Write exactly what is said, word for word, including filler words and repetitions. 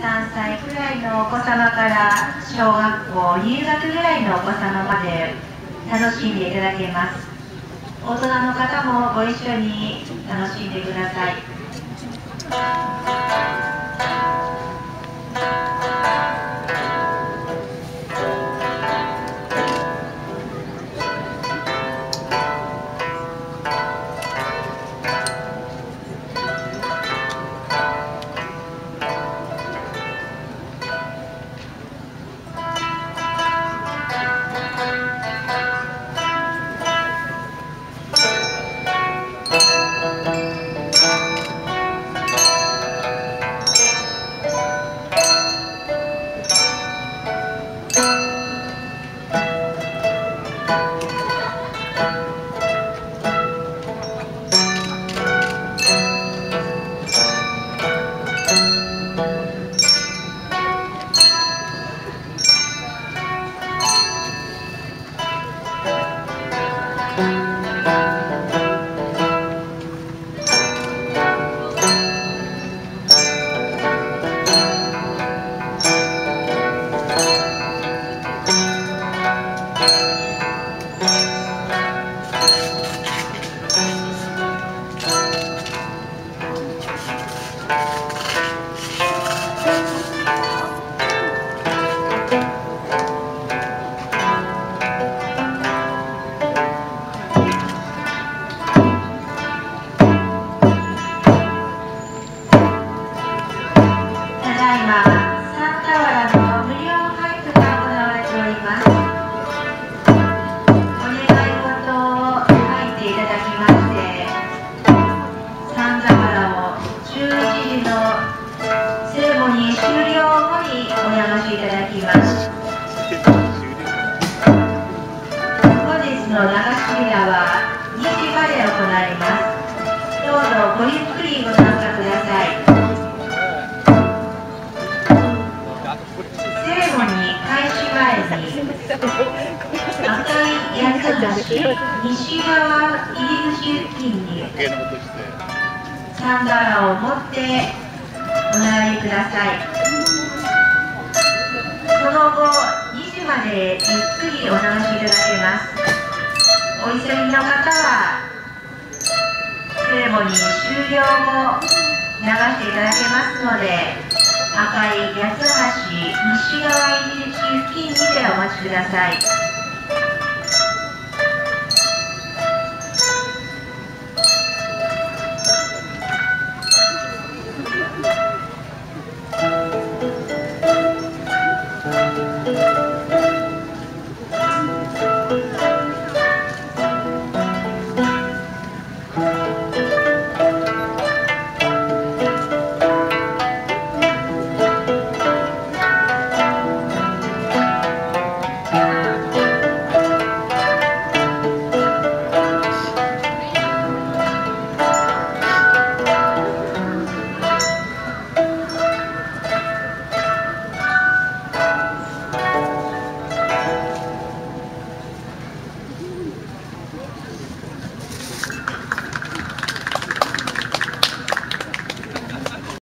さんさいくらいのお子様から小学校入学ぐらいのお子様まで楽しんでいただけます。大人の方もご一緒に楽しんでください。ごゆっくりご参加ください。セレモニー開始前に赤い八つ橋西側入り口付近にサンダラを持ってお並びください。その後にじまでゆっくりお流しいただけます。お急ぎの方はセレモニー終了後流していただけますので、赤い八つ橋西側入り口付近にてお待ちください。